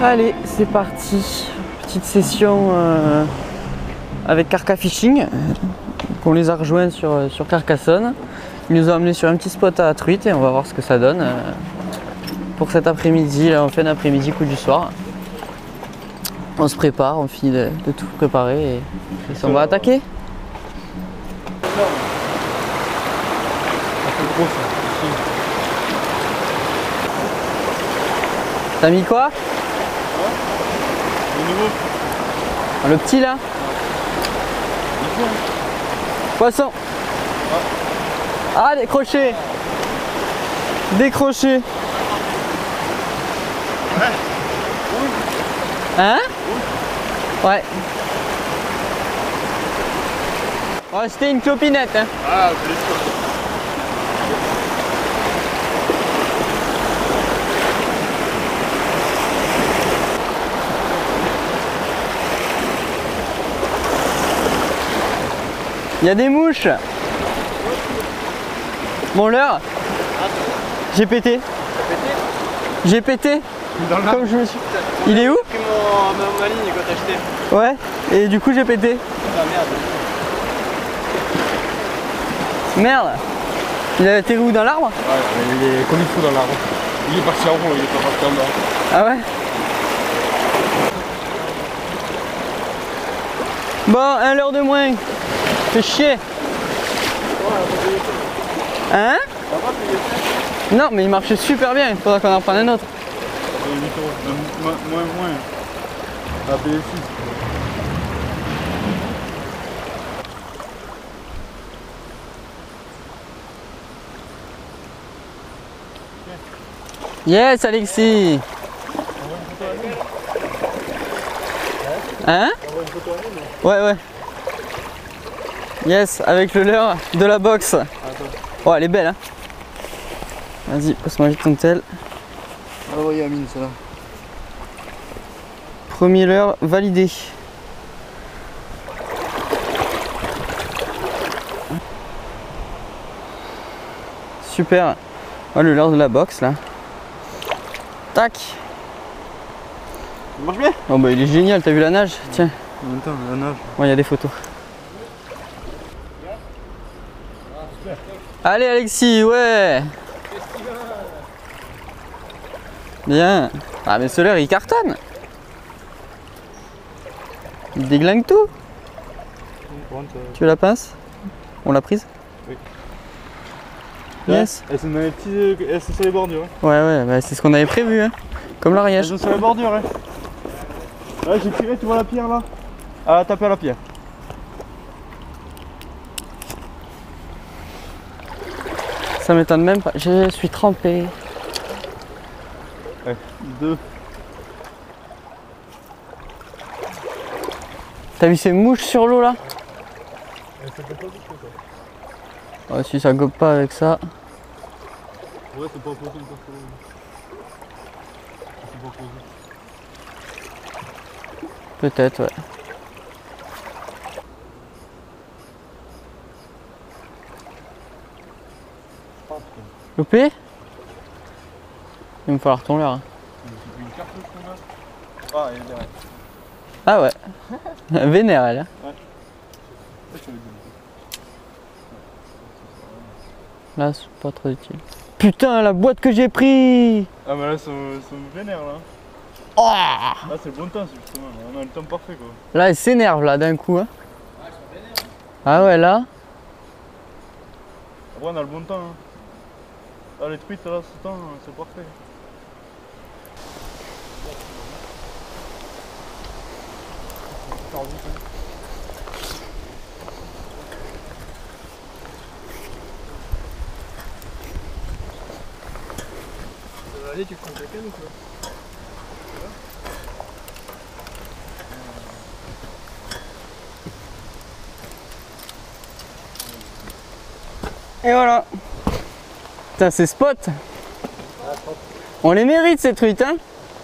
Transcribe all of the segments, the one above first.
Allez, c'est parti. Petite session avec Carca Fishing. On les a rejoints sur Carcassonne. Ils nous ont amené sur un petit spot à truite et on va voir ce que ça donne pour cet après-midi. Là, on fait un après-midi coup du soir. On se prépare, on finit de tout préparer et on va attaquer. T'as mis quoi? Le nouveau. Le petit là? Poisson. Ah, décroché. Décroché. Hein? Ouais. Ouais, c'était une clopinette. Hein. Ah, c'est les choses. Il y a des mouches. Bon, l'heure. J'ai pété. J'ai pété. Comme je me suis. Il est où? J'ai pris ma ligne quand t'as acheté. Ouais. Et du coup j'ai pété. Ah merde. Merde. Il a atterri où, dans l'arbre? Ouais, il est comme il faut dans l'arbre. Il est parti en rond, il est pas parti en bas. Ah ouais? Bon, 1 heure de moins. Fais chier. Hein? Non, mais il marchait super bien. Il faudra qu'on en prenne un autre. Moins. La BS6. Yes, Alexis. Hein? Ouais. Yes, avec le leurre de la box. Oh, elle est belle, hein? Vas-y, passe-moi vite ton tel. Ah ouais, Yamine, celle-là. Premier leurre validé. Super. Oh, le leurre de la box là. Tac. Ça marche bien? Oh bah il est génial, t'as vu la nage? Tiens. En même temps, la nage. Bon, il y a des photos. Allez Alexis, ouais. Bien. Ah mais ce leurre il cartonne. Il déglingue tout. Tu veux la pince? On l'a prise? Oui. Yes. Elles sont dans les petits. Elles sont sur les bordures. Hein. Ouais, bah, c'est ce qu'on avait prévu, hein. Comme l'Ariège. Elles sont sur les bordures, hein. Là, j'ai tiré, tu vois la pierre là? Ah, taper à la pierre. Ça m'étonne même pas. Je suis trempé. Ouais, 2. T'as vu ces mouches sur l'eau là? Ça peut pas vite, ça. Ouais, si ça gobe pas avec ça. Ouais, c'est pas opposé encore sur l'eau. C'est pas opposé. Peut-être, ouais. Loupé? Il va me falloir ton leurre. Hein. Une carte qu'on a. Ah, elle est derrière. Ah ouais. Vénère elle. Hein. Ouais. Là c'est pas trop utile. Putain la boîte que j'ai pris! Ah mais là, c'est vénère là. Oh Là c'est le bon temps justement, on a le temps parfait quoi. là elle s'énerve là d'un coup. Hein. Ah ouais là. Après on a le bon temps. Hein. Là les truites là, ce temps, c'est parfait. Allez, tu prends ta canne ou quoi? Et voilà. Putain ces spots. On les mérite ces truites hein.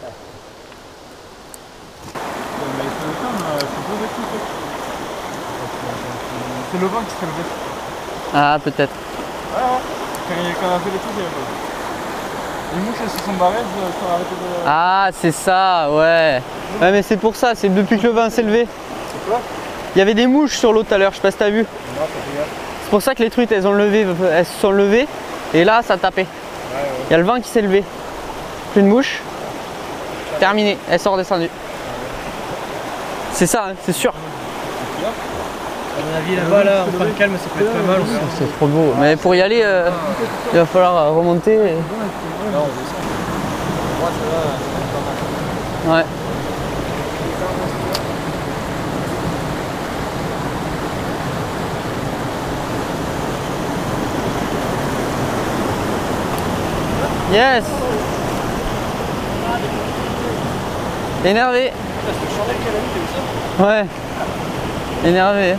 C'est le vent qui fait le best. Ah peut-être. Ouais. Quand on a fait les trucs, il y avait pas. Les mouches elles se sont barrées, elles sont arrêtées de... Ah, c'est ça, ouais. Ouais, mais c'est pour ça, c'est depuis que le vent s'est levé. C'est quoi? Il y avait des mouches sur l'eau tout à l'heure, je sais pas si t'as vu. Non, ça fait gaffe. C'est pour ça que les truites, elles se sont levées. Et là, ça tapait. Ouais, ouais. Il y a le vent qui s'est levé. Plus de mouches. Terminé, elles sont redescendues. C'est ça, hein, c'est sûr. À mon avis, là-bas, là, en fin de calme, ça peut être pas mal aussi. C'est trop beau. Mais pour y aller, il va falloir remonter. Là, on descend. Moi, ça va, pas mal. Ouais. Yes. Énervé. Ouais. Énervé.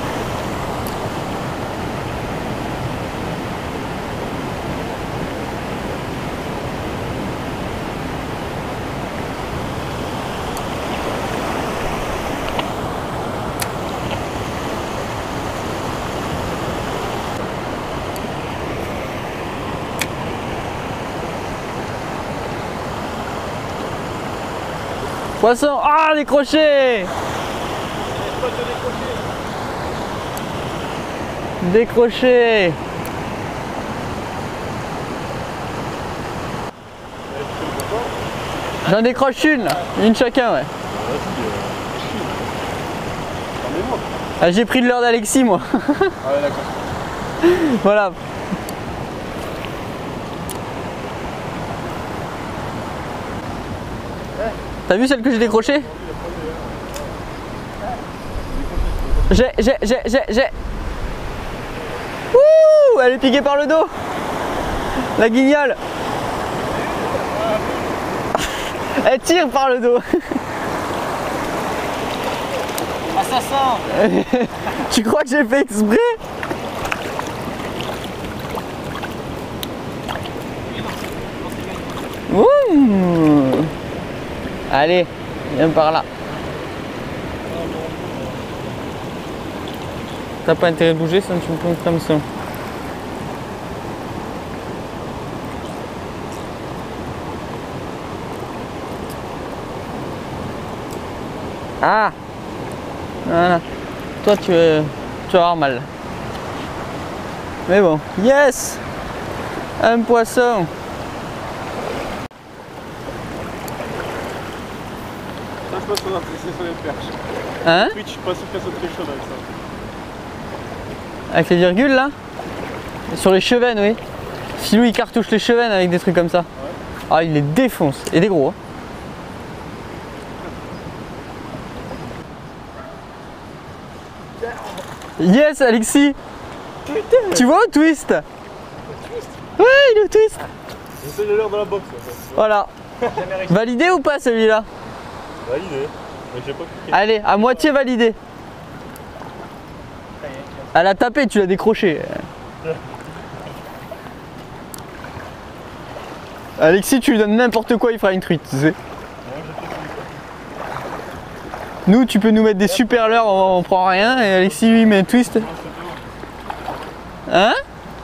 Poisson. Ah, décroché. Décroché. J'en décroche une, là. Une chacun, ouais. Ah, j'ai pris de l'heure d'Alexis, moi. Ah ouais, d'accord. Voilà. T'as vu celle que j'ai décrochée? J'ai. Ouh, elle est piquée par le dos. La guignole. Elle tire par le dos. Assassin. Tu crois que j'ai fait exprès? Ouh. Allez, viens par là. T'as pas intérêt de bouger, sinon tu me prends comme ça. Ah! Voilà. Toi, tu vas avoir mal. Mais bon, yes! Un poisson! Ça, je pense qu'on a apprécié sur les perches. Hein? Twitch, je suis pas sûr qu'elle soit très chaude avec ça. Avec les virgules là? Sur les chevennes, oui. Philou il cartouche les chevennes avec des trucs comme ça. Ouais. Ah, il les défonce. Et des gros. Hein. Yes, Alexis! Putain! Tu vois au twist? Ouais, il est au twist! J'essaie de l'heure dans la box. En fait. Voilà. Validé ou pas celui-là? Validé. Mais j'ai pas cliqué. Allez, à moitié validé. Elle a tapé, tu l'as décroché. Alexis, tu lui donnes n'importe quoi, il fera une truite, tu sais. Nous, tu peux nous mettre des super leurres, on prend rien, et Alexis, lui, il met un twist. Hein?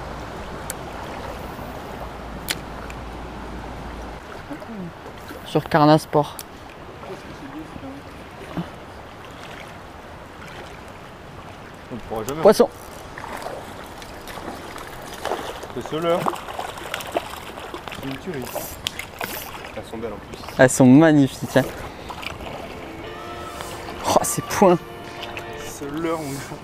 Sur Carnasport. On ne pourra jamais. Poisson. C'est ce leurre. C'est une tuerie. Elles sont belles en plus. Elles sont magnifiques. Hein. Oh, ces points. Ce leurre, mon gars.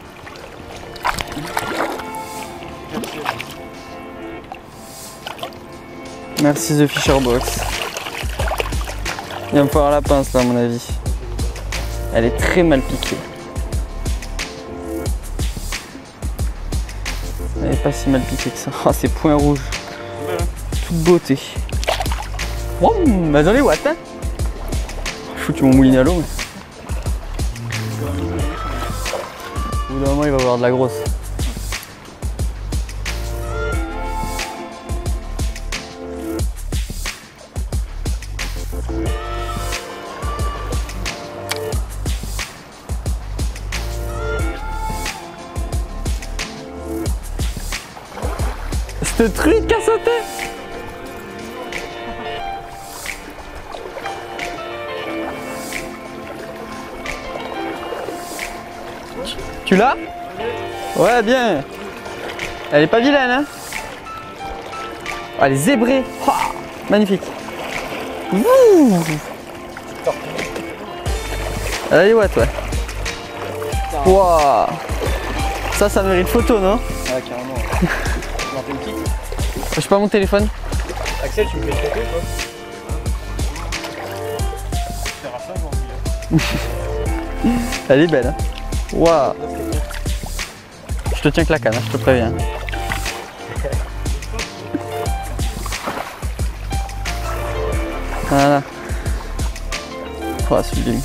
Merci The Fisher Box. Il va me falloir la pince là à mon avis. Elle est très mal piquée. Elle est pas si mal piquée que ça. Oh, ces points rouges. Toute beauté. Wow, bah dans les watts hein. Je foutu mon mouline à l'eau. Mais... Au bout d'un moment il va y avoir de la grosse. Cette truite qui a sauté. Tu l'as? Ouais, bien. Elle est pas vilaine, hein? Oh, elle est zébrée. Oh, magnifique. Ouh. Elle est ouais, ouais. Waouh. Ça mérite photo, non? Ah, carrément. Tu m'en fais une petite? Je sais pas mon téléphone. Axel, tu me fais une photo, toi? faire à ça, Elle est belle, hein? Waouh. Je te tiens que la canne, hein, je te préviens. Voilà. Oh, sublime.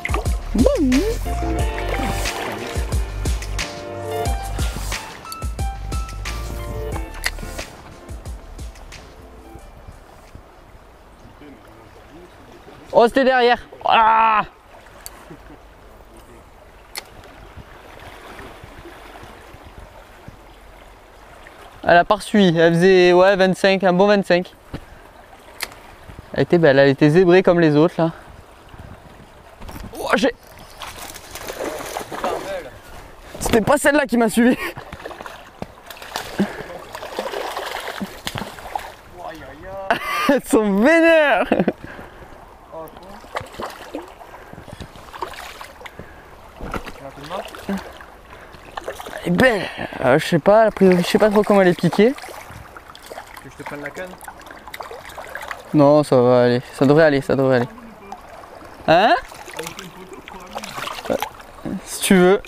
Oh, c'était derrière. Ah, elle a pas reçu. Elle faisait ouais, 25, un bon 25. Elle était belle, elle était zébrée comme les autres là. Oh, j'ai... C'était pas celle-là qui m'a suivi. Elles sont vénères. Elle est belle. Je sais pas, a priori, je sais pas trop comment elle est piquée. Que je te prenne la canne? Non, ça va aller. Ça devrait aller, ça devrait aller. Hein? Si tu veux.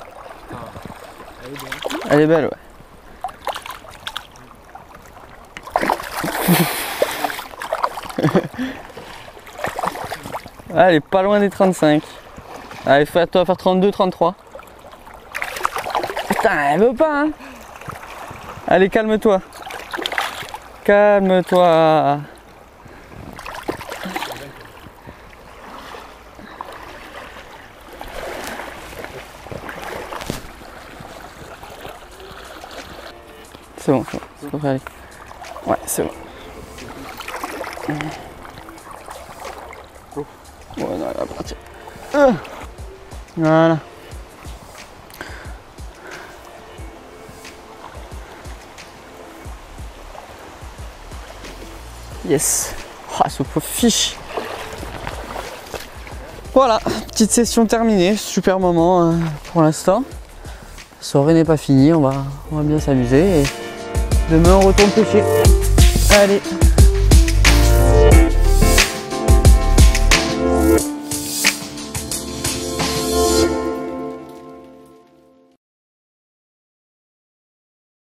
Elle est belle, ouais. Elle est pas loin des 35. Allez, toi faire 32, 33. Putain, elle veut pas, hein. Allez, calme-toi. Calme-toi. C'est bon, ça devrait aller. Ouais, c'est bon. Ouais, non, elle va partir. Voilà. Yes. Oh, ce pauvre fiche. Voilà, petite session terminée. Super moment pour l'instant. La soirée n'est pas finie, on va bien s'amuser. Et demain on retourne pêcher. Allez.